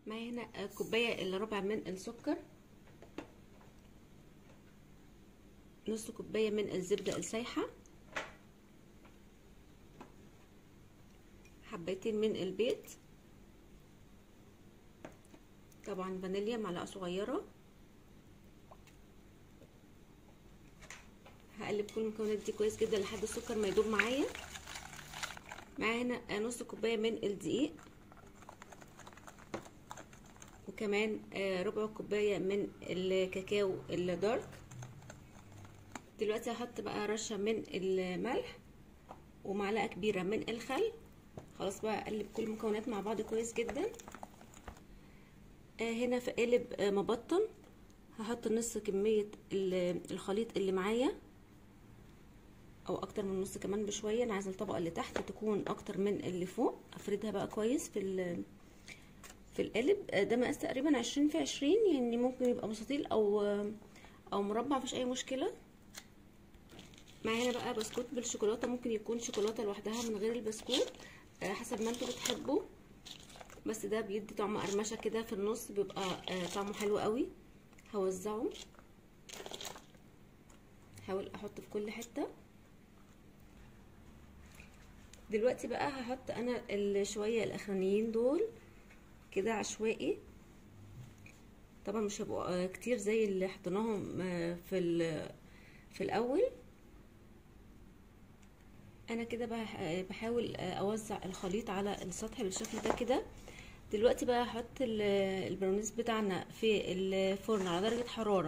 معايا هنا كوبايه الا ربع من السكر، نص كوبايه من الزبده السايحه، حبتين من البيض، طبعا فانيليا معلقه صغيره. هقلب كل المكونات دي كويس جدا لحد السكر ما يدوب معايا. معايا هنا نص كوبايه من الدقيق، وكمان ربع كوبايه من الكاكاو الدارك. دلوقتي هحط بقى رشه من الملح ومعلقه كبيره من الخل. خلاص بقى اقلب كل المكونات مع بعض كويس جدا. هنا في قالب مبطن هحط نص كميه الخليط اللي معايا، او اكتر من نص كمان بشويه. انا عايزه الطبقه اللي تحت تكون اكتر من اللي فوق. افردها بقى كويس في القالب ده. مقاس تقريبا 20 في 20، يعني ممكن يبقى مستطيل او مربع، مفيش اي مشكله. معايا هنا بقى بسكوت بالشوكولاته، ممكن يكون شوكولاته لوحدها من غير البسكوت، حسب ما انتوا بتحبوا، بس ده بيدي طعم قرمشه كده في النص، بيبقى طعمه حلو قوي. هوزعه، هحاول احط في كل حته. دلوقتي بقى هحط انا الشويه الاخرانيين دول كده عشوائي، طبعا مش هيبقوا كتير زي اللي حطيناهم في الاول. انا كده بقى بحاول اوزع الخليط على السطح بالشكل ده كده. دلوقتي بقى هحط البراونيز بتاعنا في الفرن على درجه حراره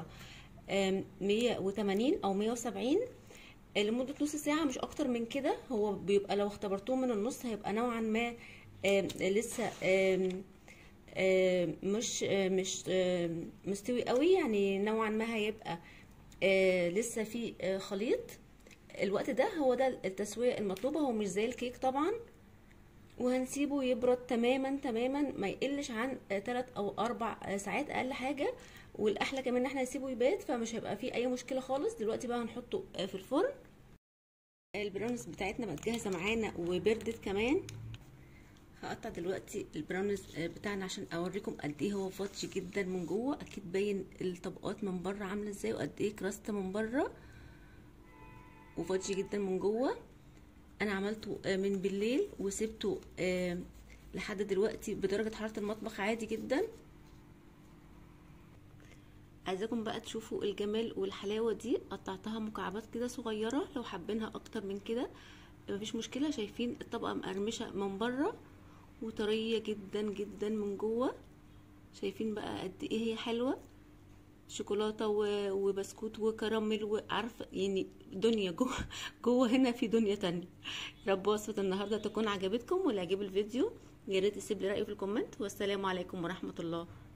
180 او 170 لمده نص ساعه، مش اكتر من كده. هو بيبقى لو اختبرتوه من النص هيبقى نوعا ما لسه مش مستوي قوي، يعني نوعا ما هيبقى لسه في خليط. الوقت ده هو ده التسويه المطلوبه، هو مش زي الكيك طبعا. وهنسيبه يبرد تماما تماما، ما يقلش عن 3 أو 4 ساعات اقل حاجه. والاحلى كمان ان احنا نسيبه يبات، فمش هيبقى فيه اي مشكله خالص. دلوقتي بقى هنحطه في الفرن. البراونيز بتاعتنا بقت جاهزه معانا وبردت كمان. هقطع دلوقتي البراونيز بتاعنا عشان اوريكم قد ايه هو فاتش جدا من جوه. اكيد باين الطبقات من بره عامله ازاي، وقد ايه كراست من بره وفاتش جدا من جوه. انا عملته من بالليل وسبته لحد دلوقتي بدرجه حراره المطبخ عادي جدا. عايزاكم بقى تشوفوا الجمال والحلاوه دي. قطعتها مكعبات كده صغيره، لو حابينها اكتر من كده مفيش مشكله. شايفين الطبقه مقرمشه من بره وطريه جدا جدا من جوه. شايفين بقى قد ايه هي حلوه، شوكولاته وبسكوت وكراميل، وعارفه يعني دنيا جوه هنا في دنيا تانية. رب وصفه النهارده تكون عجبتكم، واللي عجب الفيديو يا ريت يسيب لي رايه في الكومنت. والسلام عليكم ورحمه الله.